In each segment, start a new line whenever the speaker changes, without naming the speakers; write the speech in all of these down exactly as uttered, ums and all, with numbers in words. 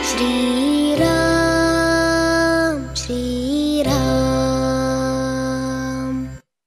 ஸ்ரீராம் ஸ்ரீராம்.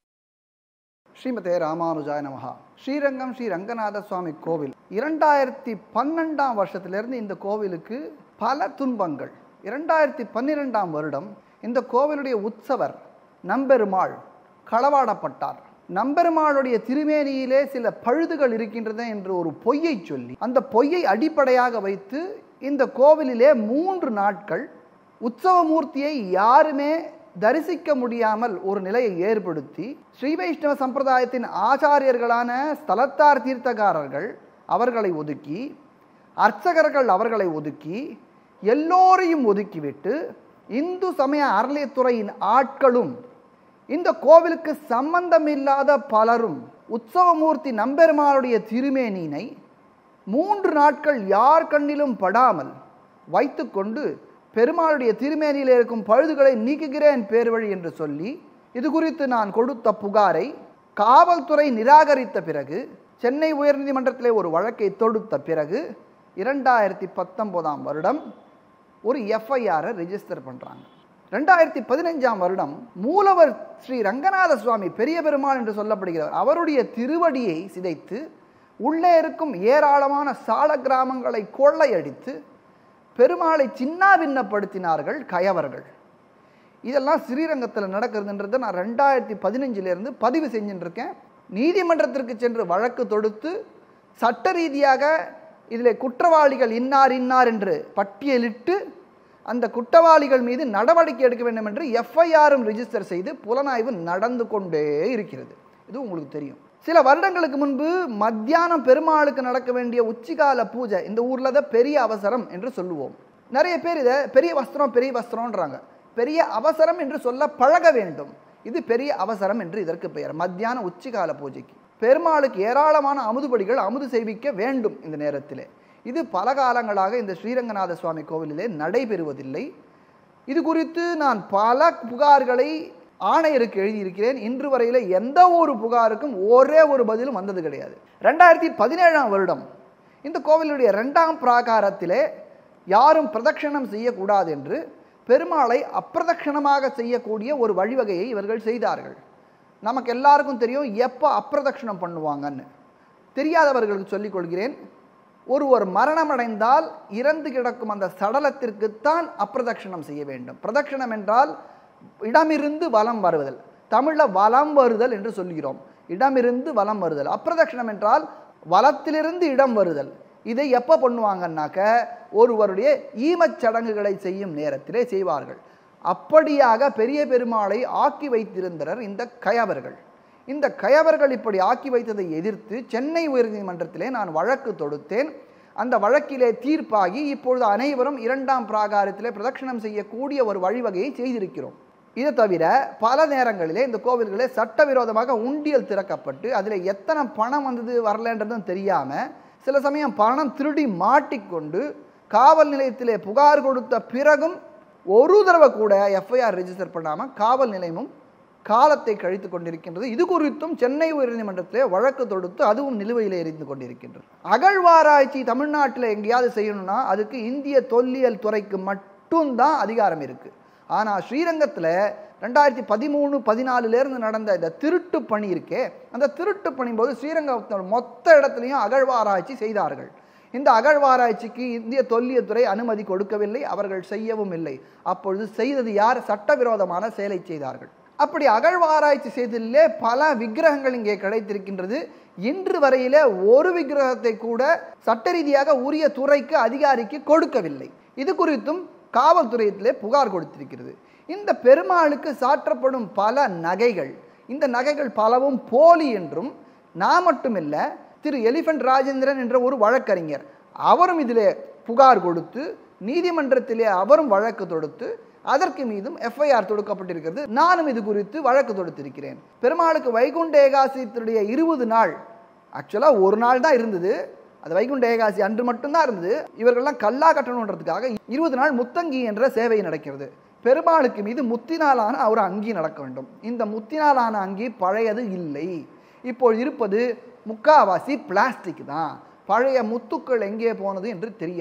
ஸ்ரீமதே ராமானுஜாய நமஹா. ஸ்ரீரங்கம் ஸ்ரீ ரங்கநாத சுவாமி கோவில் இரண்டாயிரத்தி பன்னெண்டாம் வருஷத்திலிருந்து இந்த கோவிலுக்கு பல துன்பங்கள். இரண்டாயிரத்தி பன்னிரெண்டாம் வருடம் இந்த கோவிலுடைய உற்சவர் நம்பெருமாள் களவாடப்பட்டார். நம்பெருமாளுடைய திருமேனியிலே சில பழுதுகள் இருக்கின்றன என்று ஒரு பொய்யை சொல்லி அந்த பொய்யை அடிப்படையாக வைத்து இந்த கோவிலிலே மூன்று நாட்கள் உற்சவமூர்த்தியை யாருமே தரிசிக்க முடியாமல் ஒரு நிலையை ஏற்படுத்தி ஸ்ரீ வைஷ்ணவ சம்பிரதாயத்தின் ஆச்சாரியர்களான ஸ்தலத்தார் தீர்த்தகாரர்கள் அவர்களை ஒதுக்கி, அர்ச்சகர்கள் அவர்களை ஒதுக்கி, எல்லோரையும் ஒதுக்கிவிட்டு இந்து சமய அறநிலையத்துறையின் ஆட்களும் இந்த கோவிலுக்கு சம்பந்தமில்லாத பலரும் உற்சவமூர்த்தி நம்பெருமாளுடைய திருமேனியினை மூன்று நாட்கள் யார் கண்ணிலும் படாமல் வைத்து கொண்டு பெருமாளுடைய திருமேனியில் இருக்கும் பழுதுகளை நீக்குகிறேன் பேர் வழி என்று சொல்லி இது குறித்து நான் கொடுத்த புகாரை காவல்துறை நிராகரித்த பிறகு சென்னை உயர்நீதிமன்றத்திலே ஒரு வழக்கை தொடுத்த பிறகு இரண்டாயிரத்தி பத்தொன்பதாம் வருடம் ஒரு எஃப்ஐஆரை ரெஜிஸ்டர் பண்ணுறாங்க. ரெண்டாயிரத்தி பதினஞ்சாம் வருடம் மூலவர் ஸ்ரீ ரங்கநாத சுவாமி பெரிய பெருமாள் என்று சொல்லப்படுகிறவர் அவருடைய திருவடியை சிதைத்து உள்ளே இருக்கும் ஏராளமான சால கிராமங்களை கொள்ளையடித்து பெருமாளை சின்னாபின்னப்படுத்தினார்கள் கயவர்கள். இதெல்லாம் ஸ்ரீரங்கத்தில் நடக்கிறதுன்றதை நான் ரெண்டாயிரத்தி பதினஞ்சிலிருந்து பதிவு செஞ்சுட்டு இருக்கேன். நீதிமன்றத்திற்கு சென்று வழக்கு தொடுத்து சட்ட ரீதியாக இதில் குற்றவாளிகள் இன்னார் இன்னார் என்று பட்டியலிட்டு அந்த குற்றவாளிகள் மீது நடவடிக்கை எடுக்க வேண்டும் என்று எஃப்ஐஆரும் ரெஜிஸ்டர் செய்து புலனாய்வு நடந்து கொண்டே இருக்கிறது. இது உங்களுக்கு தெரியும். சில வருடங்களுக்கு முன்பு மத்தியானம் பெருமாளுக்கு நடக்க வேண்டிய உச்சிகால பூஜை இந்த ஊரில் தான் பெரிய அவசரம் என்று சொல்லுவோம். நிறைய பேர் இதை பெரிய வஸ்திரம் பெரிய வஸ்திரம்ன்றாங்க. பெரிய அவசரம் என்று சொல்ல பழக வேண்டும். இது பெரிய அவசரம் என்று இதற்கு பெயர். மத்தியான உச்சிகால பூஜைக்கு பெருமாளுக்கு ஏராளமான அமுதுபடிகள் அமுது செய்விக்க வேண்டும். இந்த நேரத்திலே இது பல காலங்களாக இந்த ஸ்ரீரங்கநாத சுவாமி கோவிலிலே நடைபெறுவதில்லை. இது குறித்து நான் பல புகார்களை ஆணையருக்கு எழுதியிருக்கிறேன். இன்று வரையில் எந்த ஒரு புகாருக்கும் ஒரே ஒரு பதிலும் வந்தது கிடையாது. ரெண்டாயிரத்தி பதினேழாம் வருடம் இந்த கோவிலுடைய இரண்டாம் பிராகாரத்திலே யாரும் பிரதட்சணம் செய்யக்கூடாது என்று பெருமாளை அப்பிரதட்சணமாக செய்யக்கூடிய ஒரு வழிவகையை இவர்கள் செய்தார்கள். நமக்கு எல்லாருக்கும் தெரியும் எப்போ அப்பிரதட்சணம் பண்ணுவாங்கன்னு. தெரியாதவர்களுக்கு சொல்லிக் கொள்கிறேன். ஒருவர் மரணமடைந்தால் இறந்து கிடக்கும் அந்த சடலத்திற்குத்தான் அப்பிரதட்சணம் செய்ய வேண்டும். பிரதட்சணம் என்றால் இடமிருந்து வலம் வருதல். தமிழில் வலம் வருதல் என்று சொல்கிறோம். இடமிருந்து வலம் வருதல். அப்பிரதட்சணம் என்றால் வலத்திலிருந்து இடம் வருதல். இதை எப்போ பண்ணுவாங்கன்னாக்க ஒருவருடைய ஈமச் சடங்குகளை செய்யும் நேரத்திலே செய்வார்கள். அப்படியாக பெரிய பெருமாளை ஆக்கி வைத்திருந்தனர் இந்த கயவர்கள். இந்த கயவர்கள் இப்படி ஆக்கி வைத்ததை எதிர்த்து சென்னை உயர்நீதிமன்றத்திலே நான் வழக்கு தொடுத்தேன். அந்த வழக்கிலே தீர்ப்பாகி இப்பொழுது அனைவரும் இரண்டாம் பிராகாரத்திலே பிரதட்சணம் செய்யக்கூடிய ஒரு வழிவகையை செய்திருக்கிறோம். இது தவிர பல நேரங்களிலே இந்த கோவில்களே சட்டவிரோதமாக உண்டியல் திறக்கப்பட்டு அதில் எத்தனை பணம் வந்தது வரலன்றதும் தெரியாமல் சில சமயம் பணம் திருடி மாட்டிக்கொண்டு காவல் நிலையத்திலே புகார் கொடுத்த பிறகும் ஒரு தடவை கூட எஃப்ஐஆர் ரெஜிஸ்டர் பண்ணாமல் காவல் நிலையமும் காலத்தை கழித்து கொண்டிருக்கின்றது. இது குறித்தும் சென்னை உயர்நீதிமன்றத்திலே வழக்கு தொடுத்து அதுவும் நிலுவையில் எரிந்து கொண்டிருக்கின்றது. அகழ்வாராய்ச்சி தமிழ்நாட்டில் எங்கேயாவது செய்யணும்னா அதுக்கு இந்திய தொல்லியல் துறைக்கு மட்டும்தான் அதிகாரம் இருக்கு. ஆனால் ஸ்ரீரங்கத்தில் ரெண்டாயிரத்தி பதிமூணு பதினாலுலேருந்து நடந்த இந்த திருட்டு பணி இருக்கே, அந்த திருட்டு பணி போது ஸ்ரீரங்கத்தோட மொத்த இடத்துலையும் அகழ்வாராய்ச்சி செய்தார்கள். இந்த அகழ்வாராய்ச்சிக்கு இந்திய தொல்லியல் அனுமதி கொடுக்கவில்லை, அவர்கள் செய்யவும் இல்லை. அப்பொழுது செய்தது யார்? சட்டவிரோதமான செயலை செய்தார்கள். அப்படி அகழ்வாராய்ச்சி செய்ததிலே பல விக்கிரகங்கள் இங்கே கிடைத்திருக்கின்றது. இன்று வரையில ஒரு விக்கிரகத்தை கூட சட்ட ரீதியாக உரிய துறைக்கு அதிகாரிக்கு கொடுக்கவில்லை. இது குறித்தும் காவல்துறையிலே புகார் கொடுத்திருக்கிறது. இந்த பெருமாளுக்கு சாற்றப்படும் பல நகைகள், இந்த நகைகள் பலவும் போலி என்றும் நான் மட்டுமில்ல திரு எலிஃபண்ட் ராஜேந்திரன் என்ற ஒரு வழக்கறிஞர் அவரும் இதிலே புகார் கொடுத்து நீதிமன்றத்திலே அவரும் வழக்கு தொடுத்து அதற்கு மீதும் எஃப்ஐஆர் தொடுக்கப்பட்டிருக்கிறது. நானும் இது குறித்து வழக்கு தொடுத்திருக்கிறேன். பெருமாளுக்கு வைகுண்ட ஏகாதசியுடைய இருபது நாள் ஆக்சுவலாக ஒரு நாள் தான் இருந்தது. அது வைகுண்ட ஏகாதசி அன்று மட்டும்தான் இருந்தது. இவர்கள்லாம் கல்லா கட்டணுன்றதுக்காக இருபது நாள் முத்தங்கி என்ற சேவை நடக்கிறது. பெருமாளுக்கு மீது முத்தினாலான ஒரு அங்கி நடக்க வேண்டும். இந்த முத்தினாலான அங்கி பழையது இல்லை. இப்போது இருப்பது முக்காவாசி பிளாஸ்டிக் தான். பழைய முத்துக்கள் எங்கே போனது என்று தெரியாது.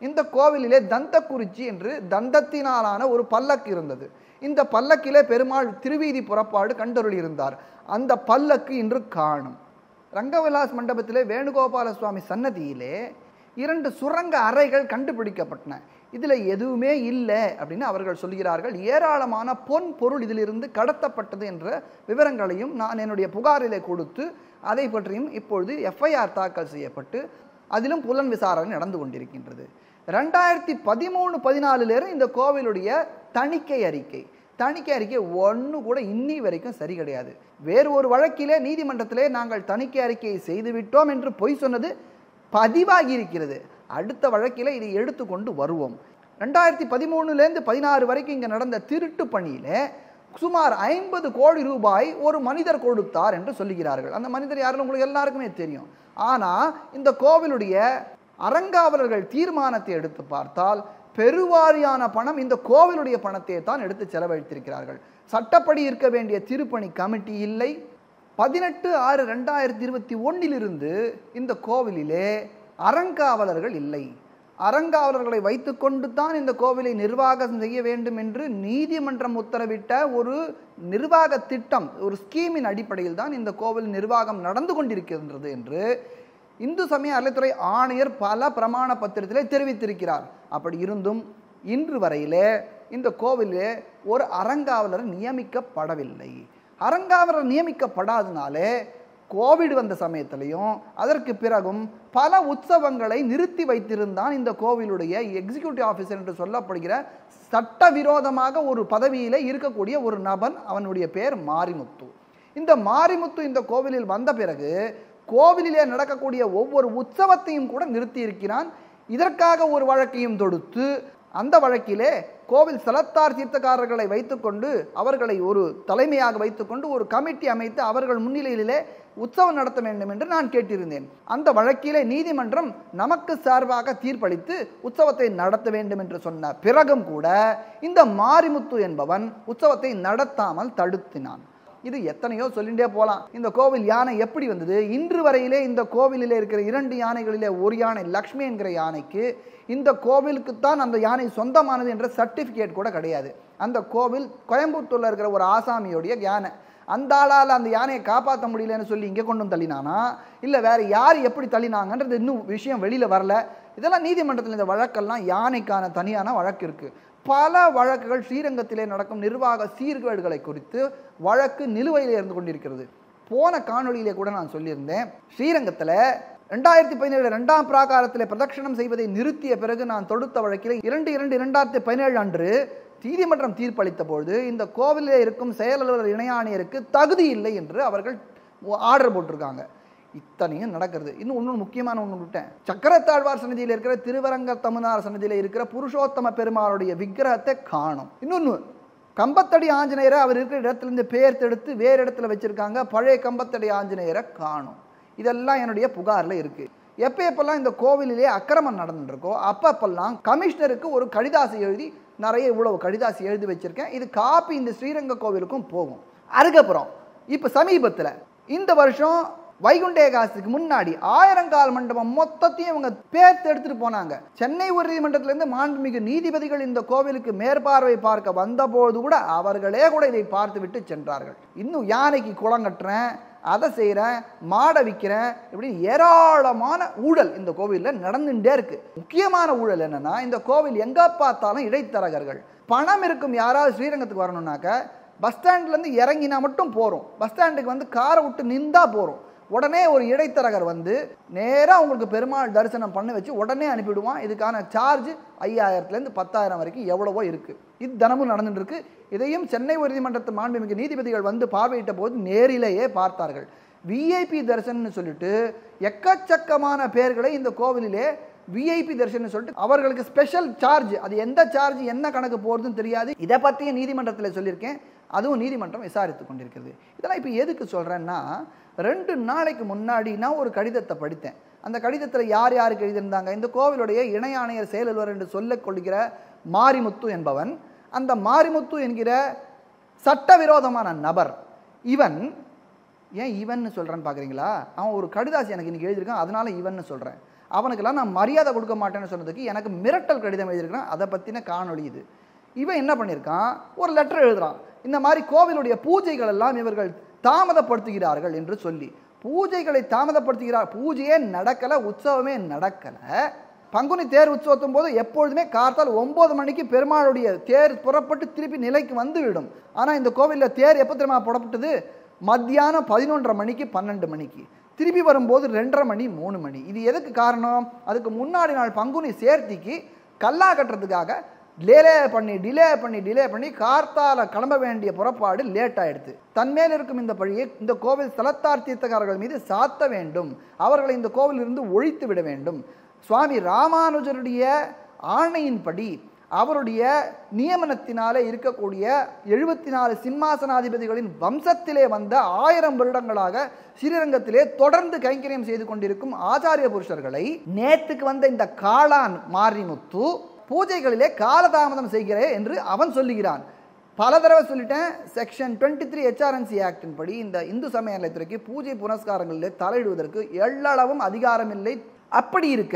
இந்த கோவிலிலே தந்தக்குறிச்சி என்று தந்தத்தினாலான ஒரு பல்லக்கு இருந்தது. இந்த பல்லக்கிலே பெருமாள் திருவீதி புறப்பாடு கண்டருளி இருந்தார். அந்த பல்லக்கு இன்று காணும். ரங்கவிலாஸ் மண்டபத்திலே வேணுகோபால சுவாமி சன்னதியிலே இரண்டு சுரங்க அறைகள் கண்டுபிடிக்கப்பட்டன. இதில் எதுவுமே இல்லை அப்படின்னு அவர்கள் சொல்கிறார்கள். ஏராளமான பொன் பொருள் இதிலிருந்து கடத்தப்பட்டது என்ற விவரங்களையும் நான் என்னுடைய புகாரிலே கொடுத்து அதை பற்றியும் இப்பொழுது எஃப்ஐஆர் தாக்கல் செய்யப்பட்டு அதிலும் புலன் விசாரணை நடந்து கொண்டிருக்கின்றது. ரெண்டாயிரத்தி பதிமூணு பதினாலுலேருந்து இந்த கோவிலுடைய தணிக்கை அறிக்கை தணிக்கை அறிக்கை ஒன்று கூட இன்னி வரைக்கும் சரி கிடையாது. வேறு ஒரு வழக்கிலே நீதிமன்றத்திலே நாங்கள் தணிக்கை அறிக்கையை செய்துவிட்டோம் என்று பொய் சொன்னது பதிவாகி இருக்கிறது. அடுத்த வழக்கில் இதை எடுத்துக்கொண்டு வருவோம். ரெண்டாயிரத்தி பதிமூணுலேருந்து பதினாறு வரைக்கும் இங்கே நடந்த திருட்டு பணியில சுமார் ஐம்பது கோடி ரூபாய் ஒரு மனிதர் கொடுத்தார் என்று சொல்லுகிறார்கள். அந்த மனிதர் யாருன்னு உங்களுக்கு எல்லாருக்குமே தெரியும். ஆனால் இந்த கோவிலுடைய அறங்காவலர்கள் தீர்மானத்தை எடுத்து பார்த்தால் பெருவாரியான பணம் இந்த கோவிலுடைய பணத்தை தான் எடுத்து செலவழித்திருக்கிறார்கள். சட்டப்படி இருக்க வேண்டிய திருப்பணி கமிட்டி இல்லை. பதினெட்டு ஆறு ரெண்டாயிரத்தி இருபத்தி ஒன்னிலிருந்து இந்த கோவிலிலே அறங்காவலர்கள் இல்லை. அறங்காவலர்களை வைத்துக்கொண்டு தான் இந்த கோவிலை நிர்வாகம் செய்ய வேண்டும் என்று நீதிமன்றம் உத்தரவிட்ட ஒரு நிர்வாக திட்டம், ஒரு ஸ்கீமின் அடிப்படையில் தான் இந்த கோவில் நிர்வாகம் நடந்து கொண்டிருக்கின்றது என்று இந்து சமய அறநிலைத்துறை ஆணையர் பல பிரமாண பத்திரத்திலே தெரிவித்திருக்கிறார். அப்படி இருந்தும் இன்று வரையிலே இந்த கோவிலே ஒரு அறங்காவலர் நியமிக்கப்படவில்லை. அறங்காவலர் நியமிக்கப்படாதனாலே கோவிட் வந்த சமயத்திலையும் அதற்கு பிறகும் பல உற்சவங்களை நிறுத்தி வைத்திருந்தான் இந்த கோவிலுடைய எக்ஸிக்யூட்டிவ் ஆஃபீஸர் என்று சொல்லப்படுகிற சட்டவிரோதமாக ஒரு பதவியிலே இருக்கக்கூடிய ஒரு நபன். அவனுடைய பேர் மாரிமுத்து. இந்த மாரிமுத்து இந்த கோவிலில் வந்த பிறகு கோவிலிலே நடக்கக்கூடிய ஒவ்வொரு உற்சவத்தையும் கூட நிறுத்தி இருக்கிறான். இதற்காக ஒரு வழக்கையும் தொடுத்து அந்த வழக்கிலே கோவில் ஸ்தலத்தார் தீர்த்தக்காரர்களை வைத்துக்கொண்டு அவர்களை ஒரு தலைமையாக வைத்துக்கொண்டு ஒரு கமிட்டி அமைத்து அவர்கள் முன்னிலையிலே உற்சவம் நடத்த வேண்டும் என்று நான் கேட்டிருந்தேன். அந்த வழக்கிலே நீதிமன்றம் நமக்கு சார்பாக தீர்ப்பளித்து உற்சவத்தை நடத்த வேண்டும் என்று சொன்ன பிறகும் கூட இந்த மாரிமுத்து என்பவன் உற்சவத்தை நடத்தாமல் தடுத்தினான். இது எத்தனையோ சொல்லிட்டே போகலாம். இந்த கோவில் யானை எப்படி வந்தது? இன்று வரையிலே இந்த கோவிலிலே இருக்கிற இரண்டு யானைகளிலே ஒரு யானை லக்ஷ்மி என்கிற யானைக்கு இந்த கோவிலுக்குத்தான் அந்த யானை சொந்தமானது என்ற சர்டிஃபிகேட் கூட கிடையாது. அந்த கோவில் கோயம்புத்தூர்ல இருக்கிற ஒரு ஆசாமியோடைய யானை. அந்த ஆளால் அந்த யானையை காப்பாற்ற முடியலன்னு சொல்லி இங்கே கொண்டு வந்து தள்ளினானா இல்லை வேற யார் எப்படி தள்ளினாங்கன்றது இன்னும் விஷயம் வெளியில வரல. இதெல்லாம் நீதிமன்றத்தில் இந்த வழக்கெல்லாம் யானைக்கான தனியான வழக்கு இருக்கு. பல வழக்குகள் ஸ்ரீரங்கத்திலே நடக்கும் நிர்வாக சீர்கேடுகளை குறித்து வழக்கு நிலுவையில் இருந்து கொண்டிருக்கிறது. போன காணொலியிலே கூட நான் சொல்லியிருந்தேன், ஸ்ரீரங்கத்தில் ரெண்டாயிரத்தி பதினேழு இரண்டாம் பிராகாரத்தில் பிரதட்சணம் செய்வதை நிறுத்திய பிறகு நான் தொடுத்த வழக்கில் இரண்டு இரண்டு இரண்டாயிரத்தி பதினேழு அன்று நீதிமன்றம் தீர்ப்பளித்த பொழுது இந்த கோவிலே இருக்கும் செயலாளர் இணை ஆணையருக்கு தகுதி இல்லை என்று அவர்கள் ஆர்டர் போட்டிருக்காங்க. இத்தனையும் நடக்கிறது. இன்னும் ஒன்று முக்கியமான ஒன்று விட்டேன். சக்கரத்தாழ்வார் சன்னதியில் இருக்கிற திருவரங்க தமிழ்நாடு சன்னதியில் இருக்கிற புருஷோத்தம பெருமாளுடைய விக்கிரகத்தை காணும். இன்னொன்று கம்பத்தடி ஆஞ்சநேயரை அவர் இருக்கிற இடத்துலேருந்து பெயர்த்தெடுத்து வேறு இடத்துல வச்சிருக்காங்க. பழைய கம்பத்தடி ஆஞ்சநேயரை காணும். இதெல்லாம் என்னுடைய புகாரில் இருக்கு. எப்போ எப்பெல்லாம் இந்த கோவிலிலே அக்கிரமம் நடந்துருக்கோ அப்பப்பெல்லாம் கமிஷனருக்கு ஒரு கடிதாசி எழுதி நிறைய இவ்வளவு கடிதாசி எழுதி வச்சிருக்கேன். இது காப்பி இந்த ஸ்ரீரங்க கோவிலுக்கும் போகும். அதுக்கப்புறம் இப்போ சமீபத்தில் இந்த வருஷம் வைகுண்ட ஏகாதசிக்கு முன்னாடி ஆயிரங்கால் மண்டபம் மொத்தத்தையும் இவங்க பேர்த்து எடுத்துட்டு போனாங்க. சென்னை உயர்நீதிமன்றத்திலிருந்து மாண்புமிகு நீதிபதிகள் இந்த கோவிலுக்கு மேற்பார்வை பார்க்க வந்தபோது கூட அவர்களே கூட இதை பார்த்து விட்டு சென்றார்கள். இன்னும் யானைக்கு குளம் கட்டுறேன், அதை செய்கிறேன், மாடை விற்கிறேன், இப்படி ஏராளமான ஊழல் இந்த கோவிலில் நடந்துட்டே இருக்கு. முக்கியமான ஊழல் என்னன்னா, இந்த கோவில் எங்க பார்த்தாலும் இடைத்தரகர்கள். பணம் இருக்கும் யாராவது ஸ்ரீரங்கத்துக்கு வரணும்னாக்க பஸ் ஸ்டாண்ட்லேருந்து இறங்கினா மட்டும் போகிறோம், பஸ் ஸ்டாண்டுக்கு வந்து காரை விட்டு நின்றா போகிறோம், உடனே ஒரு இடைத்தரகர் வந்து நேராக உங்களுக்கு பெருமாள் தரிசனம் பண்ண வச்சு உடனே அனுப்பிவிடுவான். இதுக்கான சார்ஜ் ஐயாயிரத்துலேருந்து பத்தாயிரம் வரைக்கும் எவ்வளவோ இருக்குது. இது தினமும் நடந்துட்டு இருக்கு. இதையும் சென்னை உயர்நீதிமன்றத்து மாண்புமிகு நீதிபதிகள் வந்து பார்வையிட்ட போது நேரிலேயே பார்த்தார்கள். விஐபி தரிசனம்னு சொல்லிட்டு எக்கச்சக்கமான பேர்களை இந்த கோவிலிலே விஐபி தரிசனம் சொல்லிட்டு அவர்களுக்கு ஸ்பெஷல் சார்ஜ், அது எந்த சார்ஜ் என்ன கணக்கு போகிறதுன்னு தெரியாது. இதை பற்றிய நீதிமன்றத்தில் சொல்லியிருக்கேன், அதுவும் நீதிமன்றம் விசாரித்து கொண்டிருக்கிறது. இதெல்லாம் இப்போ எதுக்கு சொல்கிறேன்னா, ரெண்டு நாளைக்கு முன்னாடி நான் ஒரு கடிதத்தை படித்தேன். அந்த கடிதத்தில் யார் யாருக்கு எழுதியிருந்தாங்க, இந்த கோவிலுடைய இணை ஆணையர் செயலர் என்று சொல்லிக் கொள்கிற மாரிமுத்து என்பவன், அந்த மாரிமுத்து என்கிற சட்டவிரோதமான நபர். இவன் ஏன் இவன் சொல்கிறேன்னு பார்க்குறீங்களா? அவன் ஒரு கடிதாசி எனக்கு இன்னைக்கு எழுதியிருக்கான், அதனால இவன் சொல்கிறேன். அவனுக்கெல்லாம் நான் மரியாதை கொடுக்க மாட்டேன்னு சொன்னதுக்கு எனக்கு மிரட்டல் கடிதம் எழுதியிருக்கிறேன். அதை பற்றின காணொளி இது. இவன் என்ன பண்ணியிருக்கான், ஒரு லெட்டர் எழுதுறான். இந்த மாதிரி கோவிலுடைய பூஜைகள் எல்லாம் இவர்கள் தாமதப்படுத்துகிறார்கள் என்று சொல்லி, பூஜைகளை தாமதப்படுத்துகிறார், பூஜையே நடக்கலை, உற்சவமே நடக்கலை. பங்குனி தேர் உற்சவத்தும் போது எப்பொழுதுமே கார்த்தால் ஒன்பது மணிக்கு பெருமாளுடைய தேர் புறப்பட்டு திருப்பி நிலைக்கு வந்துவிடும். ஆனால் இந்த கோவிலில் தேர் எப்போ தெரியுமா புறப்பட்டது? மத்தியானம் பதினொன்றரை மணிக்கு பன்னெண்டு மணிக்கு, திருப்பி வரும்போது ரெண்டரை மணி மூணு மணி. இது எதுக்கு காரணம்? அதுக்கு முன்னாடி நாள் பங்குனி சேர்த்திக்கு கல்லா கட்டுறதுக்காக டிலே பண்ணி டிலே பண்ணி டிலே பண்ணி கார்த்தால கிளம்ப வேண்டிய புறப்பாடு லேட் ஆயிடுது. தன்மேல் இருக்கும் இந்த பழியை இந்த கோவில் ஸ்தலத்தார் தீர்த்தக்காரர்கள் மீது சாத்த வேண்டும், அவர்களை இந்த கோவிலிருந்து ஒழித்து விட வேண்டும். சுவாமி ராமானுஜருடைய ஆணையின்படி அவருடைய நியமனத்தினாலே இருக்கக்கூடிய எழுபத்தி நாலு சிம்மாசனாதிபதிகளின் வம்சத்திலே வந்த ஆயிரம் வருடங்களாக ஸ்ரீரங்கத்திலே தொடர்ந்து கைங்கரியம் செய்து கொண்டிருக்கும் ஆச்சாரிய புருஷர்களை நேற்றுக்கு வந்த இந்த காளான் மாரிமுத்து பூஜைகளிலே காலதாமதம் செய்கிறேன் என்று அவன் சொல்லுகிறான். பல தடவை சொல்லிட்டேன். செக்ஷன் டுவெண்ட்டி த்ரீ ஹெச்ஆர்என்சி ஆக்டின் படி இந்த இந்து சமய நலத்துறைக்கு பூஜை புனஸ்காரங்களிலே தலையிடுவதற்கு எள்ளளவும் அதிகாரம் இல்லை. அப்படி இருக்க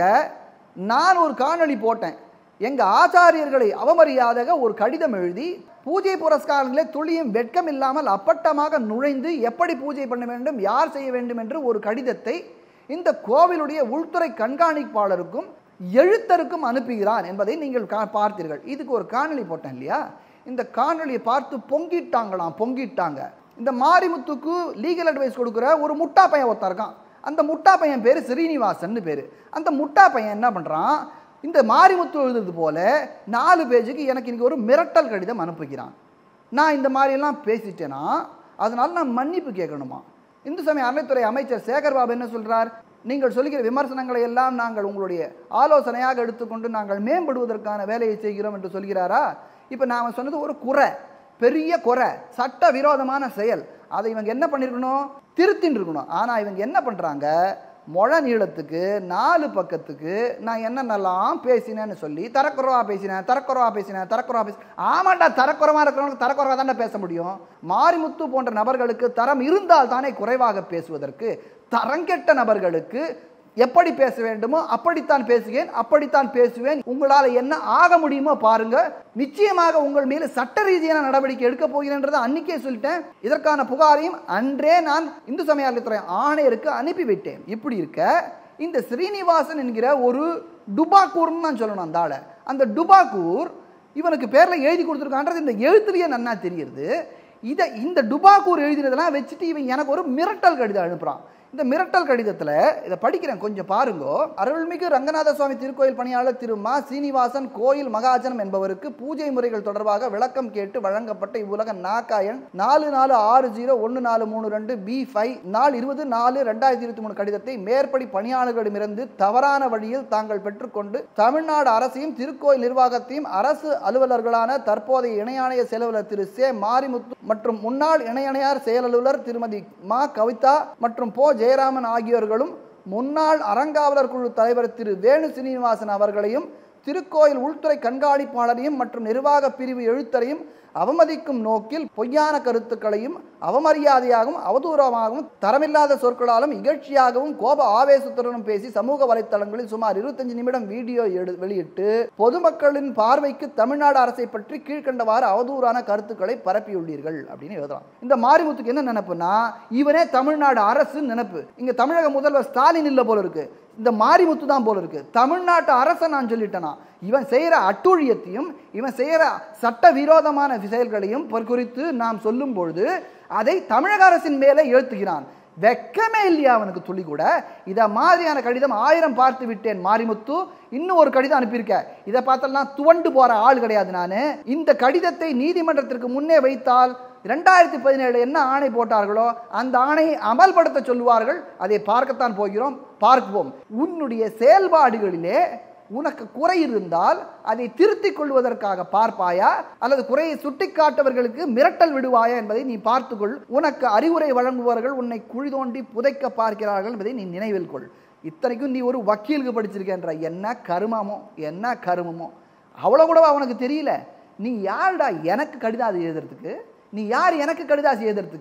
நான் ஒரு காணொளி போட்டேன். எங்க ஆச்சாரியர்களை அவமரியாதையாக ஒரு கடிதம் எழுதி பூஜை புரஸ்காரங்களே துளியும் வெட்கம் இல்லாமல் அப்பட்டமாக நுழைந்து எப்படி பூஜை பண்ண வேண்டும், யார் செய்ய வேண்டும் என்று ஒரு கடிதத்தை இந்த கோவிலுடைய உள்துறை கண்காணிப்பாளருக்கும் எழுத்தருக்கும் அனுப்புகிறான் என்பதை நீங்கள் பார்த்தீர்கள். இதுக்கு ஒரு காணொளி போட்டேன் இல்லையா? இந்த காணொளியை பார்த்து பொங்கிட்டாங்களாம், பொங்கிட்டாங்க. இந்த மாரிமுத்துக்கு லீகல் அட்வைஸ் கொடுக்குற ஒரு முட்டா பையன் ஒருத்தர் இருக்கான். அந்த முட்டா பையன் பேரு ஸ்ரீனிவாசன் பேரு. அந்த முட்டா பையன் என்ன பண்றான், இந்த மாரிமுத்து எழுதுறது போல நாலு பேஜுக்கு எனக்கு இன்னைக்கு ஒரு மிரட்டல் கடிதம் அனுப்புகிறான். நான் இந்த மாதிரி எல்லாம் பேசிட்டேன்னா அதனால நான் மன்னிப்பு கேட்கணுமா? இந்து சமய அறநிலைத்துறை அமைச்சர் சேகர் பாபு என்ன சொல்றார், நீங்கள் சொல்லுகிற விமர்சனங்களை எல்லாம் நாங்கள் உங்களுடைய ஆலோசனையாக எடுத்துக்கொண்டு நாங்கள் மேம்படுவதற்கான வேலையை செய்கிறோம் என்று சொல்கிறாரா? இப்போ நான் சொன்னது ஒரு குறை, பெரிய குறை, சட்ட விரோதமான செயல். அதை இவங்க என்ன பண்ணிருக்கணும், திருத்தின்னு இருக்கணும். ஆனால் இவங்க என்ன பண்றாங்க, மொழ நீளத்துக்கு நாலு பக்கத்துக்கு நான் என்னென்னலாம் பேசினேன்னு சொல்லி தரக்குறவா பேசினேன் தரக்குறவா பேசினேன் தரக்குறவா பேச ஆமாண்டா, தரக்குறவா இருக்கிறவங்களுக்கு தரக்குறவா தானே பேச முடியும். மாரிமுத்து போன்ற நபர்களுக்கு தரம் இருந்தால் தானே குறைவாக பேசுவதற்கு. தரங்கெட்ட நபர்களுக்கு எப்படி பேச வேண்டுமோ அப்படித்தான் பேசுவேன், அப்படித்தான் பேசுவேன். உங்களால் என்ன ஆக முடியுமோ பாருங்க. நிச்சயமாக உங்கள் மீது சட்ட ரீதியான நடவடிக்கை எடுக்க போகிறேன்றதை அன்னைக்கே சொல்லிட்டேன். இதற்கான புகாரையும் அன்றே நான் இந்து சமய அறநிலையத்துறை ஆணையருக்கு அனுப்பிவிட்டேன். இப்படி இருக்க இந்த ஸ்ரீனிவாசன் என்கிற ஒரு டுபாக்கூர்னு நான் சொல்லணும். அந்த ஆளை, அந்த டுபாக்கூர் இவனுக்கு பேர்ல எழுதி கொடுத்துருக்கான்றது இந்த எழுத்துலயே நன்னா தெரியுது. இதை இந்த டுபாக்கூர் எழுதினதெல்லாம் வச்சுட்டு இவன் எனக்கு ஒரு மிரட்டல் கடிதம் அனுப்புறான். இந்த மிரட்டல் கடிதத்தில் இதை படிக்கிறேன், கொஞ்சம் பாருங்க. அருள்மிகு ரங்கநாத சுவாமி திருக்கோயில் பணியாளர் திரு மா சீனிவாசன் கோயில் மகாஜனம் என்பவருக்கு பூஜை முறைகள் தொடர்பாக விளக்கம் கேட்டு வழங்கப்பட்ட இவ்வுலக நாக்காயன் நாலு நாலு ஆறு ஜீரோ ஒன்று நாலு மூணு ரெண்டு பி ஃபைவ் நாள் இருபது நாலு ரெண்டாயிரத்தி இருபத்தி மூணு கடிதத்தை மேற்படி பணியாளர்களிடமிருந்து தவறான வழியில் தாங்கள் பெற்றுக்கொண்டு தமிழ்நாடு அரசையும் திருக்கோயில் நிர்வாகத்தையும் அரசு அலுவலர்களான தற்போதைய இணையாணைய செயலாளர் திரு சே மாரிமுத்து மற்றும் முன்னாள் இணையணையார் செயலலுவலர் திருமதி மா கவிதா மற்றும் போ ஜெயராமன் ஆகியோர்களும் முன்னாள் அறங்காவலர் குழு தலைவர் திரு வேணு சீனிவாசன் அவர்களையும் திருக்கோயில் உள்துறை கண்காணிப்பாளரையும் மற்றும் நிர்வாக பிரிவு எழுத்தரையும் அவமதிக்கும் நோக்கில் பொய்யான கருத்துக்களையும் அவமரியாதையாகவும் அவதூறமாகவும் தரமில்லாத சொற்களாலும் இகழ்ச்சியாகவும் கோப ஆவேசத்துடனும் பேசி சமூக வலைத்தளங்களில் சுமார் இருபத்தஞ்சு நிமிடம் வீடியோ வெளியிட்டு பொதுமக்களின் பார்வைக்கு தமிழ்நாடு அரசை பற்றி கீழ்கண்டவாறு அவதூறான கருத்துக்களை பரப்பியுள்ளீர்கள் அப்படின்னு எழுதுறான். இந்த மாரிமுத்துக்கு என்ன நினைப்புனா, இவனே தமிழ்நாடு அரசு நினைப்பு. இங்க தமிழக முதல்வர் ஸ்டாலின் இல்ல போல இருக்கு, இந்த மாரிமுத்து தான் போல இருக்கு. தமிழ்நாட்டு அரசை நான் சொல்லிட்டேனா, இவன் செய்யற அட்டூழியத்தையும் இவன் செய்யற சட்ட விரோதமான செயல்களையும் குறித்து நாம் சொல்லும் பொழுது அதை தமிழக அரசின் மேலே எழுத்துகிறான். வெக்கமே இல்லையா அவனுக்கு துளி கூட? இத மாதிரியான கடிதம் ஆயிரம் பார்த்து விட்டேன் மாரிமுத்து. இன்னும் ஒரு கடிதம் அனுப்பியிருக்க, இதை பார்த்தெல்லாம் துவண்டு போற ஆள் கிடையாது நானு. இந்த கடிதத்தை நீதிமன்றத்திற்கு முன்னே வைத்தால் இரண்டாயிரத்தி பதினேழு என்ன ஆணை போட்டார்களோ அந்த ஆணையை அமல்படுத்த சொல்லுவார்கள். அதை பார்க்கத்தான் போகிறோம், பார்ப்போம். உன்னுடைய செயல்பாடுகளிலே உனக்கு குறை இருந்தால் அதை திருத்திக் கொள்வதற்காக பார்ப்பாயா அல்லது குறையை சுட்டிக்காட்டவர்களுக்கு மிரட்டல் விடுவாயா என்பதை நீ பார்த்துக்கொள். உனக்கு அறிவுரை வழங்குபவர்கள் உன்னை குழி தோண்டி புதைக்க பார்க்கிறார்கள் என்பதை நீ நினைவில் கொள். இத்தனைக்கும் நீ ஒரு வக்கீலுக்கு படிச்சிருக்கின்ற, என்ன கருமமோ என்ன கருமமோ அவ்வளவு கூட அவனுக்கு தெரியல. நீ யாருடா எனக்கு கடிதாசி எழுதுறதுக்கு? நீ யார் எனக்கு கடிதாசி எழுதுறதுக்கு?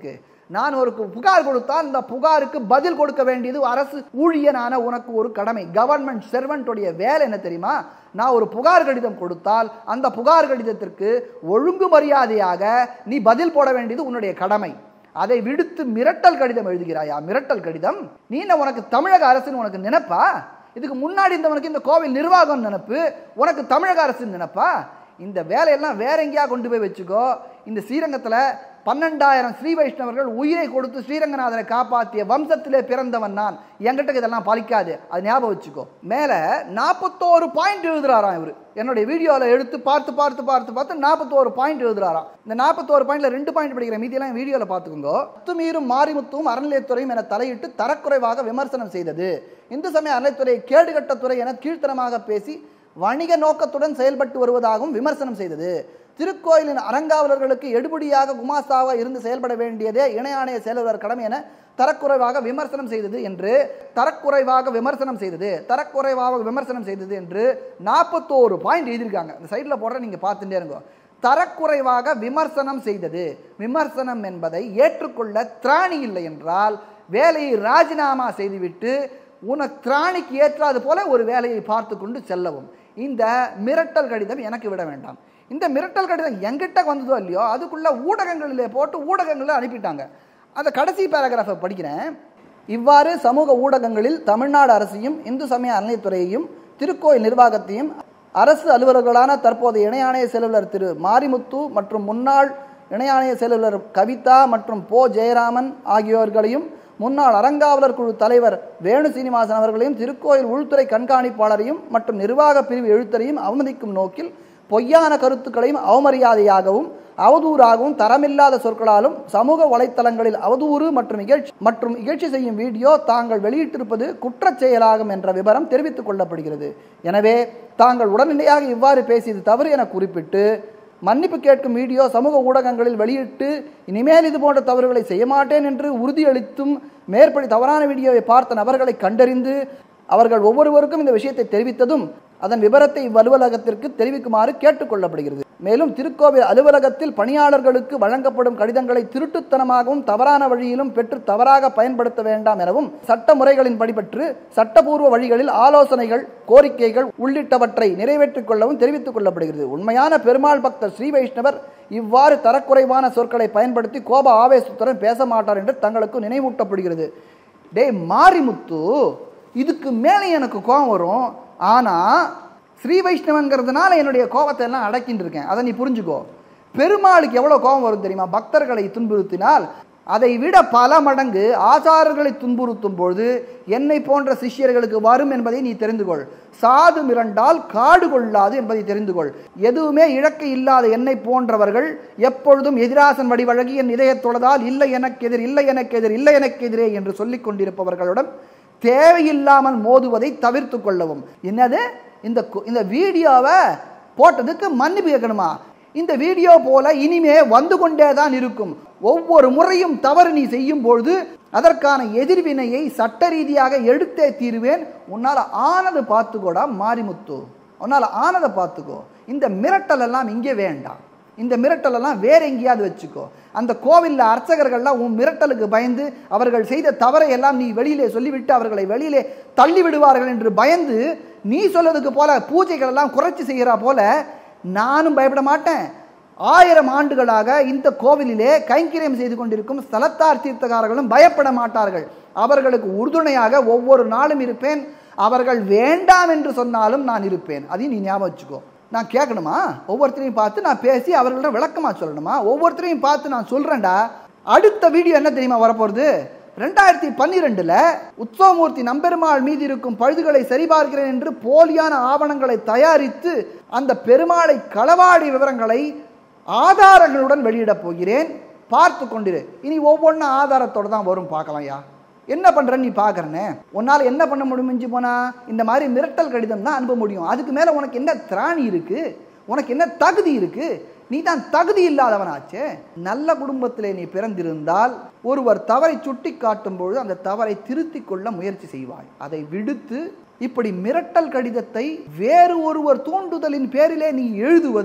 நான் ஒரு புகார் கொடுத்தால் இந்த புகாருக்கு பதில் கொடுக்க வேண்டியது அரசு ஊழியனான உனக்கு ஒரு கடமை. கவர்மெண்ட் செர்வன்ட்டுடைய வேலை என்ன தெரியுமா? நான் ஒரு புகார் கடிதம் கொடுத்தால் அந்த புகார் கடிதத்திற்கு ஒழுங்கு மரியாதையாக நீ பதில் போட வேண்டியது உன்னுடைய கடமை. அதை விடுத்து மிரட்டல் கடிதம் எழுதுகிறாயா? மிரட்டல் கடிதம் நீ உனக்கு தமிழக அரசுன்னு உனக்கு நினைப்பா? இதுக்கு முன்னாடி இருந்தவனுக்கு இந்த கோவில் நிர்வாகம் நினைப்பு, உனக்கு தமிழக அரசு நினைப்பா? இந்த வேலையெல்லாம் வேற எங்கேயா கொண்டு போய் வச்சுக்கோ. இந்த ஸ்ரீரங்கத்தில் பன்னெண்டாயிரம் ஸ்ரீ வைஷ்ணவர்கள் உயிரை கொடுத்து ஸ்ரீரங்கநாதனை காப்பாற்றிய வம்சத்திலே பிறந்தவன் நான். என்கிட்ட இதெல்லாம் பலிக்காது, அது ஞாபகம் வச்சுக்கோ. மேல நாற்பத்தோரு பாயிண்ட் எழுதுறாராம் இவர். என்னுடைய வீடியோவில் எடுத்து பார்த்து பார்த்து பார்த்து பார்த்து நாற்பத்தோரு பாயிண்ட் எழுதுறாராம். இந்த நாற்பத்தோரு பாயிண்ட்ல ரெண்டு பாயிண்ட் படிக்கிற மீதியெல்லாம் வீடியோவில் பார்த்துக்கோங்க. அத்துமீறும் மாரிமுத்துவும் அறநிலையத்துறையும் என தலையிட்டு தரக்குறைவாக விமர்சனம் செய்தது. இந்து சமய அறநிலையத்துறை கேடுகட்டத்துறை என கீழ்த்தனமாக பேசி வணிக நோக்கத்துடன் செயல்பட்டு வருவதாகவும் விமர்சனம் செய்தது. திருக்கோயிலின் அறங்காவலர்களுக்கு எடுபடியாக குமாஸ்தாவாக இருந்து செயல்பட வேண்டியதே இணை ஆணைய செயலாளர் கடமை என தரக்குறைவாக விமர்சனம் செய்தது என்று தரக்குறைவாக விமர்சனம் செய்தது தரக்குறைவாக விமர்சனம் செய்தது என்று நாற்பத்தோரு பாயிண்ட் எழுதியிருக்காங்க. இந்த சைடில் போடுற நீங்க பார்த்துட்டே இருங்க. தரக்குறைவாக விமர்சனம் செய்தது. விமர்சனம் என்பதை ஏற்றுக்கொள்ள திராணி இல்லை என்றால் வேலையை ராஜினாமா செய்துவிட்டு உனக்கு திராணிக்கு ஏற்றாது போல ஒரு வேலையை பார்த்து கொண்டு செல்லவும். இந்த மிரட்டல் கடிதம் எனக்கு விட வேண்டாம். இந்த மிரட்டல் கடிதம் எங்கிட்ட வந்ததோ இல்லையோ அதுக்குள்ள ஊடகங்களிலே போட்டு ஊடகங்களில் அனுப்பிட்டாங்க. அந்த கடைசி பேராகிராஃபை படிக்கிறேன். இவ்வாறு சமூக ஊடகங்களில் தமிழ்நாடு அரசையும் இந்து சமய அறநிலையத்துறையையும் திருக்கோயில் நிர்வாகத்தையும் அரசு அலுவலர்களான தற்போதைய இணை ஆணைய செயலாளர் திரு மாரிமுத்து மற்றும் முன்னாள் இணை ஆணைய செயலாளர் கவிதா மற்றும் போ ஜெயராமன் ஆகியோர்களையும் முன்னாள் அறங்காவலர் குழு தலைவர் வேணு சீனிவாசன் அவர்களையும் திருக்கோயில் உள்துறை கண்காணிப்பாளரையும் மற்றும் நிர்வாக பிரிவு எழுத்தரையும் அவமதிக்கும் நோக்கில் பொய்யான கருத்துக்களையும் அவமரியாதையாகவும் அவதூறாகவும் தரமில்லாத சொற்களாலும் சமூக வலைத்தளங்களில் அவதூறு மற்றும் இகழ்ச்சி மற்றும் இகழ்ச்சி செய்யும் வீடியோ தாங்கள் வெளியிட்டிருப்பது குற்றச் செயலாகும் என்ற விவரம் தெரிவித்துக் கொள்ளப்படுகிறது. எனவே தாங்கள் உடனடியாக இவ்வாறு பேசியது தவறு என குறிப்பிட்டு மன்னிப்பு கேட்கும் வீடியோ சமூக ஊடகங்களில் வெளியிட்டு இனிமேல் இது போன்ற தவறுகளை செய்ய மாட்டேன் என்று உறுதியளித்தும் மேற்படி தவறான வீடியோவை பார்த்த நபர்களை கண்டறிந்து அவர்கள் ஒவ்வொருவருக்கும் இந்த விஷயத்தை தெரிவித்ததும் அதன் விபரத்தை இவ்வலுவலகத்திற்கு தெரிவிக்குமாறு கேட்டுக் கொள்ளப்படுகிறது. மேலும் திருக்கோவில் அலுவலகத்தில் பணியாளர்களுக்கு வழங்கப்படும் கடிதங்களை திருட்டுத்தனமாகவும் தவறான வழியிலும் பெற்று தவறாக பயன்படுத்த வேண்டாம் எனவும் சட்ட முறைகளின் படிபற்று சட்டபூர்வ வழிகளில் ஆலோசனைகள் கோரிக்கைகள் உள்ளிட்டவற்றை நிறைவேற்றிக் கொள்ளவும் தெரிவித்துக் கொள்ளப்படுகிறது. உண்மையான பெருமாள் பக்தர் ஸ்ரீ வைஷ்ணவர் இவ்வாறு தரக்குறைவான சொற்களை பயன்படுத்தி கோப ஆவேசத்துடன் பேச மாட்டார் என்று தங்களுக்கு நினைவூட்டப்படுகிறது. டே மாரிமுத்து, இதுக்கு மேலே எனக்கு கோபம் வரும். ஆனா ஸ்ரீ வைஷ்ணவங்கிறதுனால என்னுடைய கோபத்தை எல்லாம் அடக்கிட்டு இருக்கேன். அதை நீ புரிஞ்சுக்கோ. பெருமாளுக்கு எவ்வளவு கோபம் வரும் தெரியுமா? பக்தர்களை துன்புறுத்தினால் அதை விட பல மடங்கு ஆச்சாரர்களை துன்புறுத்தும் பொழுது என்னை போன்ற சிஷ்யர்களுக்கு வரும் என்பதை நீ தெரிந்து கொள். சாது மிரண்டால் காடு கொள்ளாது என்பதை தெரிந்து கொள். எதுவுமே இழக்க இல்லாத என்னை போன்றவர்கள் எப்பொழுதும் எதிராசன் வடிவழகி என் இதயத்தொழதால் இல்லை எனக்கு எதிர் இல்லை எனக்கு எதிர் இல்லை எனக்கு எதிரே என்று சொல்லிக் கொண்டிருப்பவர்களுடன் தேவையில்லாமல் மோதுவதை தவிர்த்து கொள்ளவும். என்னது இந்த இந்த வீடியோவை போட்டதுக்கு மன்னிப்பு கேட்கணுமா? இந்த வீடியோ போல இனிமே வந்து கொண்டே தான் இருக்கும். ஒவ்வொரு முறையும் தவறு நீ செய்யும் பொழுது அதற்கான எதிர்வினையை சட்ட ரீதியாக எடுத்தே தீருவேன். உன்னால ஆனது பார்த்துக்கோடா மாரிமுத்து, உன்னால ஆனதை பார்த்துக்கோ. இந்த மிரட்டல் எல்லாம் இங்கே வேண்டாம். இந்த மிரட்டல் எல்லாம் வேற எங்கேயாவது வச்சுக்கோ. அந்த கோவில்ல அர்ச்சகர்கள்லாம் உன் மிரட்டலுக்கு பயந்து அவர்கள் செய்த தவறை எல்லாம் நீ வெளியிலே சொல்லிவிட்டு அவர்களை வெளியிலே தள்ளி விடுவார்கள் என்று பயந்து நீ சொல்றதுக்கு போல பூஜைகள் எல்லாம் குறைச்சி செய்கிறா போல நானும் பயப்பட மாட்டேன். ஆயிரம் ஆண்டுகளாக இந்த கோவிலிலே கைங்கரியம் செய்து கொண்டிருக்கும் ஸ்தலத்தார் தீர்த்தகாரர்களும் பயப்பட மாட்டார்கள். அவர்களுக்கு உறுதுணையாக ஒவ்வொரு நாளும் இருப்பேன். அவர்கள் வேண்டாம் என்று சொன்னாலும் நான் இருப்பேன். அதையும் நீ ஞாபகம் வச்சுக்கோ. நான் கேட்கணுமா? ஒவ்வொருத்தரையும் பார்த்து நான் பேசி அவர்களிடம் விளக்கமா சொல்லணுமா? ஒவ்வொருத்தரையும் பார்த்து நான் சொல்றேன்டா. அடுத்த வீடியோ என்ன தெரியுமா வரப்போறது? ரெண்டாயிரத்தி பன்னிரெண்டுல உற்சவமூர்த்தி நம்பெருமாள் மீது இருக்கும் பழுதுகளை சரிபார்க்கிறேன் என்று போலியான ஆவணங்களை தயாரித்து அந்த பெருமாளை களவாடி விவரங்களை ஆதாரங்களுடன் வெளியிட போகிறேன். பார்த்து கொண்டிரு. இனி ஒவ்வொன்றும் ஆதாரத்தோடு தான் வரும். பார்க்கலாம்யா. என்ன பண்றேன்னு நீ பாக்குறேன்னு உன்னால என்ன பண்ண முடிஞ்சு போனா இந்த மாதிரி மிரட்டல் கடிதம் தான் அனுப்ப முடியும். அதுக்கு மேல உனக்கு என்ன திராணி இருக்கு? உனக்கு என்ன தகுதி இருக்கு? நீ தான் தகுதி இல்லாதவனாச்சே. நல்ல குடும்பத்திலே நீ பிறந்திருந்தால் ஒருவர் தவறை சுட்டி காட்டும் பொழுது அந்த தவறை திருத்திக் கொள்ள முயற்சி செய்வாய். அதை விடுத்து இப்படி மிரட்டல் கடிதத்தை வேறு ஒருவர் தூண்டுதலின் பேரிலே நீ எழுதுவது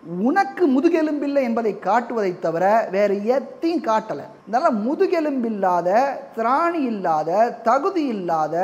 உனக்கு முதுகெலும்பில்லை என்பதை காட்டுவதை தவிர வேற எத்தையும் காட்டலை. அதனால முதுகெலும்பில்லாத, திராணி இல்லாத, தகுதி இல்லாத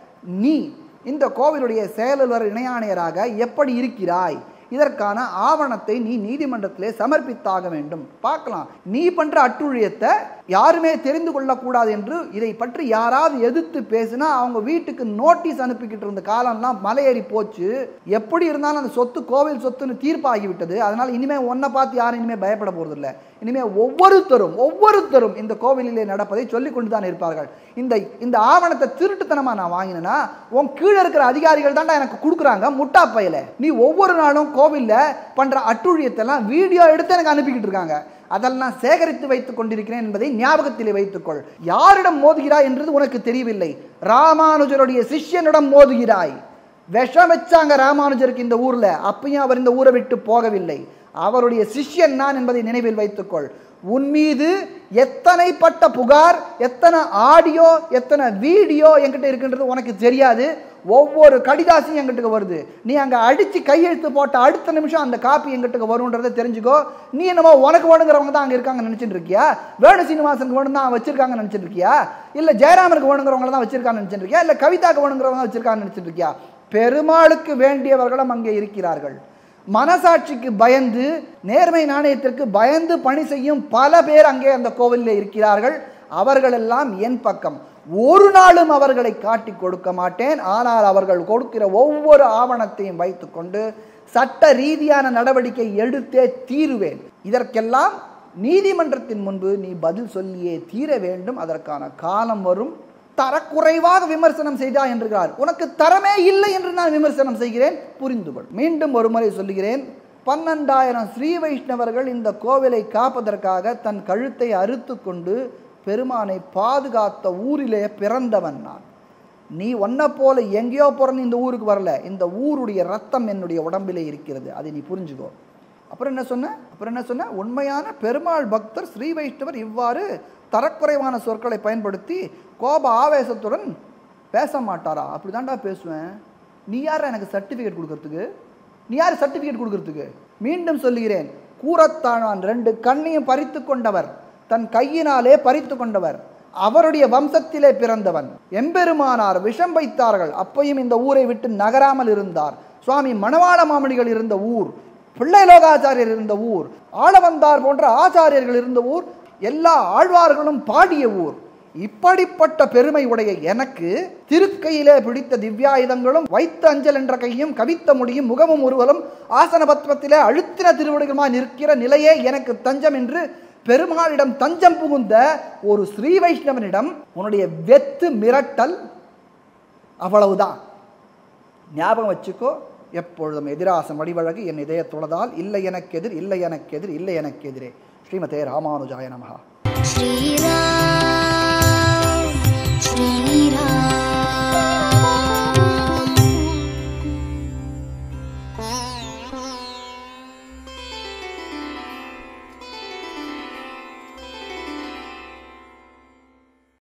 நீ இந்த கோவிலுடைய செயலாளர் இணையாணையராக எப்படி இருக்கிறாய்? இதற்கான ஆவணத்தை நீ நீதிமன்றத்திலே சமர்ப்பித்தாக வேண்டும். பார்க்கலாம், நீ பண்ற அட்டுழியத்தை யாருமே தெரிந்து கொள்ளக்கூடாது என்று இதை பற்றி யாராவது எதிர்த்து பேசினா அவங்க வீட்டுக்கு நோட்டீஸ் அனுப்பிக்கிட்டு இருந்த காலம்லாம் மலையேறி போச்சு. எப்படி இருந்தாலும் அந்த சொத்து கோவில் சொத்துன்னு தீர்ப்பாகிவிட்டது. அதனால இனிமே ஒன்னை பார்த்து யாரும் இனிமே பயப்பட போறது இல்லை. இனிமே ஒவ்வொருத்தரும் ஒவ்வொருத்தரும் இந்த கோவிலிலே நடப்பதை சொல்லிக் கொண்டுதான் இருப்பார்கள். இந்த இந்த ஆவணத்தை திருட்டுத்தனமா நான் வாங்கினா உன் கீழே இருக்கிற அதிகாரிகள் தான்டா எனக்கு கொடுக்குறாங்க முட்டா பையில. நீ ஒவ்வொரு நாளும் கோவில்ல பண்ற அட்டுழியத்தெல்லாம் வீடியோ எடுத்து எனக்கு அனுப்பிக்கிட்டு இருக்காங்க. அதெல்லாம் சேகரித்து வைத்துக் கொண்டிருக்கிறேன் என்பதை ஞாபகத்திலே வைத்துக்கொள். யாரிடம் மோதுகிறாய் என்றது உனக்கு தெரியவில்லை. ராமானுஜருடைய சிஷ்யனிடம் மோதுகிறாய். விஷம் வச்சாங்க ராமானுஜருக்கு இந்த ஊர்ல, அப்பயும் அவர் இந்த ஊரை விட்டு போகவில்லை. அவருடைய சிஷ்யன் நான் என்பதை நினைவில் வைத்துக்கொள். உன் மீது எத்தனை பட்ட புகார், எத்தனை ஆடியோ, எத்தனை வீடியோ என்கிட்ட இருக்கின்றது உனக்கு தெரியாது. ஒவ்வொரு கடிதாசியும் எங்கிட்ட வருது. நீ அங்க அடிச்சு கையெழுத்து போட்ட அடுத்த நிமிஷம் அந்த காப்பி எங்கிட்ட வரும்ன்றதை தெரிஞ்சுக்கோ. நீ என்னமோ உனக்கு வேணுங்கிறவங்க தான் அங்க இருக்காங்க நினைச்சிட்டு இருக்கியா? வேணு சீனிவாசனுக்கு வேணும் தான் வச்சிருக்காங்க நினைச்சிட்டு இருக்கியா? இல்ல ஜெயராமனுக்கு வேணுங்கிறவங்க தான் வச்சிருக்காங்க நினைச்சிட்டு இருக்கியா? இல்ல கவிதாக்கு வேணுங்கிறவங்க தான் வச்சிருக்காங்க நினைச்சிட்டு இருக்கியா? பெருமாளுக்கு வேண்டியவர்களும் அங்கே இருக்கிறார்கள். மனசாட்சிக்கு பயந்து, நேர்மை நாணயத்திற்கு பயந்து பணி செய்யும் பல பேர் அங்கே அந்த கோவிலில் இருக்கிறார்கள். அவர்கள் எல்லாம் என் பக்கம். ஒரு நாளும் அவர்களை காட்டி கொடுக்க மாட்டேன். ஆனால் அவர்கள் கொடுக்கிற ஒவ்வொரு ஆவணத்தையும் வைத்துக்கொண்டு சட்ட ரீதியான நடவடிக்கை எடுத்தே தீருவேன். இதற்கெல்லாம் நீதிமன்றத்தின் முன்பு நீ பதில் சொல்லியே தீர வேண்டும். அதற்கான காலம் வரும். தரக்குறைவாக விமர்சனம் செய்தா என்றார். உனக்கு தரமே இல்லை என்று நான் விமர்சனம் செய்கிறேன், புரிந்து கொள். மீண்டும் ஒரு முறை சொல்லுகிறேன், பன்னெண்டாயிரம் ஸ்ரீ வைஷ்ணவர்கள் இந்த கோவிலை காப்பதற்காக தன் கழுத்தை அறுத்து கொண்டு பெருமானை பாதுகாத்த ஊரிலே பிறந்தவன் நான். நீ ஒன்ன போல எங்கேயோ பிறந்து இந்த ஊருக்கு வரல. இந்த ஊருடைய ரத்தம் என்னுடைய உடம்பிலே இருக்கிறது. அதை நீ புரிஞ்சுக்கோ. அப்புறம் என்ன சொன்ன அப்புறம் என்ன சொன்ன உண்மையான பெருமாள் பக்தர் ஸ்ரீ வைஷ்ணவர் இவ்வாறு தரக்குறைவான சொற்களை பயன்படுத்தி கோப ஆவேசத்துடன் பேச மாட்டாரா? அப்படிதான்டா பேசுவேன். நீ யார் எனக்கு சர்டிபிகேட் கொடுக்கறதுக்கு? நீ யார் சர்டிபிகேட் கொடுக்கறதுக்கு? மீண்டும் சொல்லுகிறேன், கூரத்தாழ்வான் ரெண்டு கண்ணையும் பறித்து கொண்டவர், தன் கையினாலே பறித்து கொண்டவர், அவருடைய வம்சத்திலே பிறந்தவன். எம்பெருமானார் விஷம் வைத்தார்கள், அப்பையும் இந்த ஊரை விட்டு நகராமல் இருந்தார். சுவாமி மணவாள மாமணிகள் இருந்த ஊர், பிள்ளைலோகாச்சாரியர் இருந்த ஊர், ஆளவந்தார் போன்ற ஆச்சாரியர்கள் இருந்த ஊர், எல்லா ஆழ்வார்களும் பாடிய ஊர். இப்படிப்பட்ட பெருமை உடைய எனக்கு திருக்கையிலே பிடித்த திவ்யாயுதங்களும் வைத்த அஞ்சல் என்ற கையும் கவித்த முடியும் முகமும் உருவலும் ஆசன பத்மத்திலே அழுத்தின திருவடிகளுமாய் நிற்கிற நிலையே எனக்கு தஞ்சம் என்று பெருமாளிடம் தஞ்சம் புகுந்த ஒரு ஸ்ரீ வைஷ்ணவனிடம் உன்னுடைய வெத்து மிரட்டல் அவ்வளவுதான். ஞாபகம் வச்சுக்கோ. எப்பொழுதும் எதிராசம் வடிவழகு என் இதய தொழதால் இல்லை எனக்கு எதிர் இல்லை எனக்கு எதிர் இல்லை எனக்கு எதிரே. ஸ்ரீமதே ராமானுஜாய நமஹ. ஸ்ரீராம்.